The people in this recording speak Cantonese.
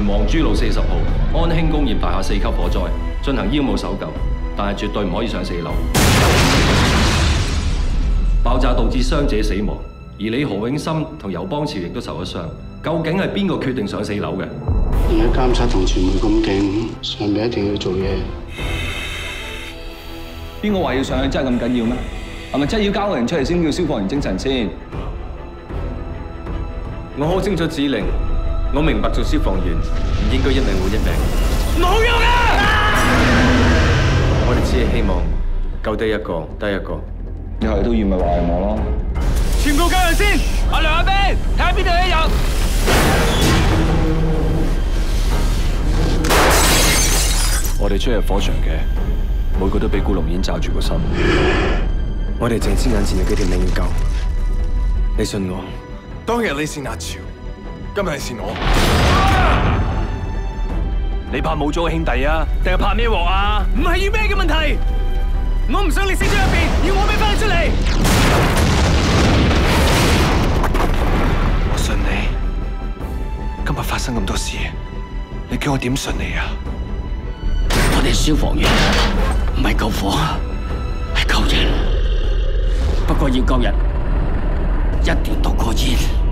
黃珠路40號安興工業大廈4級火災，進行煙霧搜救，但係絕對唔可以上4樓。爆炸導致傷者死亡，而你何永森同尤邦潮亦都受咗傷。究竟係邊個決定上4樓嘅？ 而家監察同傳媒咁勁，上面一定要做嘢。 邊個話要上去真係咁緊要咩？係咪真係要交個人出嚟先叫消防員精神先？ 我好清楚指令，我明白做消防員唔應該一命換一命。 冇用啊！ 我哋只係希望救得一個得一個。 你係都要咪話係我咯？ 全部救人先！阿梁阿 Ben，睇下邊度有人。 我哋出入火場嘅每個都俾古龍煙罩住個心。 我哋淨知眼前有幾條命要救，你信我？ 當日你是阿潮，今日是我。 你怕冇咗個兄弟啊？定係怕咩鑊啊？唔係要咩嘅問題，我唔想你死咗入邊，要我孭翻你出嚟。 我信你。今日發生咁多事，你叫我點信你啊？ 我哋消防員唔係救火，係救人。不過要救人，一定毒過煙。